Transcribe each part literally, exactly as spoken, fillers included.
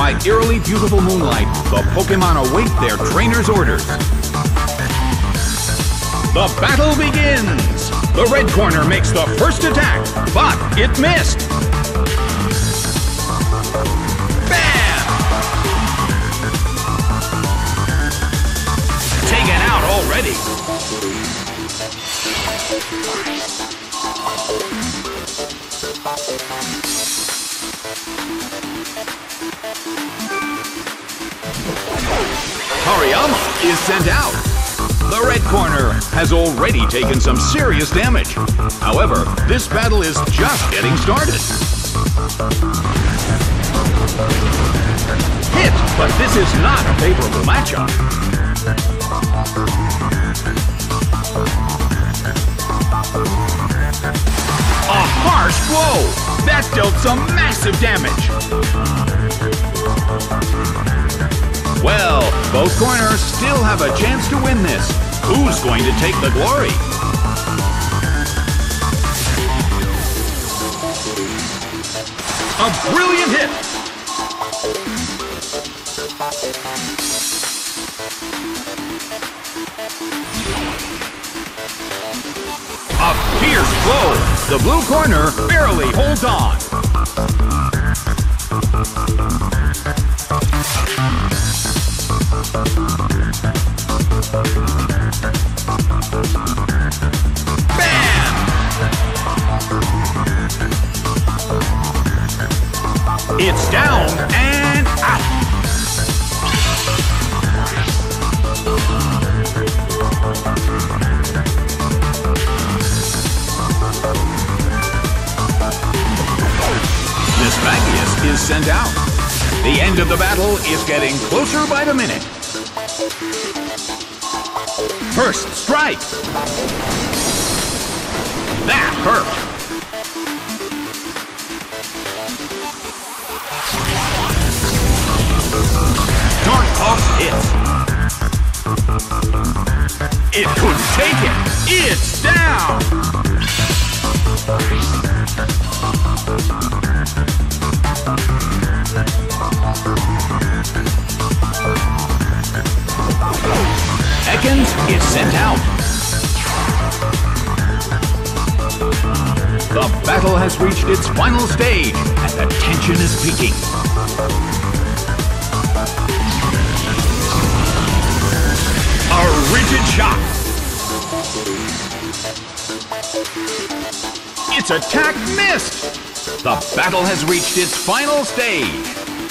by eerily beautiful moonlight, the Pokémon await their trainer's orders. The battle begins! The red corner makes the first attack, but it missed! Bam! Taken out already! Hariyama is sent out. The red corner has already taken some serious damage. However, this battle is just getting started. Hit, but this is not a favorable matchup. A harsh blow! That dealt some massive damage. Well, both corners still have a chance to win this. Who's going to take the glory? A brilliant hit! A fierce blow! The blue corner barely holds on. Bam! It's down and out. Miss Magius is sent out. The end of the battle is getting closer by the minute. First strike! That hurt! Dark Pulse hits. It couldn't take it! It's down! Ekans is sent out. The battle has reached its final stage, and the tension is peaking. A rigid shot. Its attack missed. The battle has reached its final stage.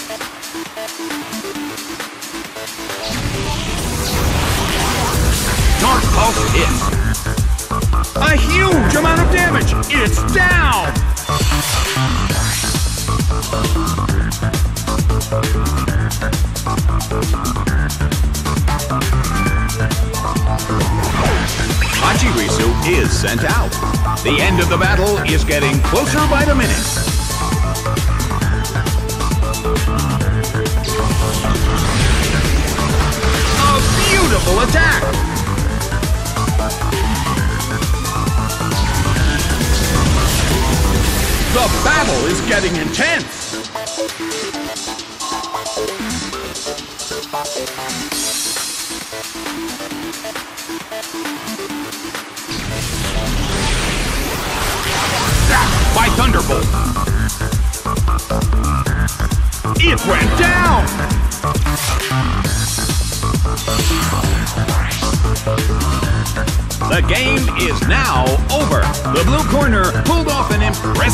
Dark Pulse hits. A huge amount of damage. It's down. Pachirisu is sent out. The end of the battle is getting closer by the minute. A beautiful attack. The battle is getting intense! Zapped by Thunderbolt! It went down! The game is now over. The blue corner pulled off an impressive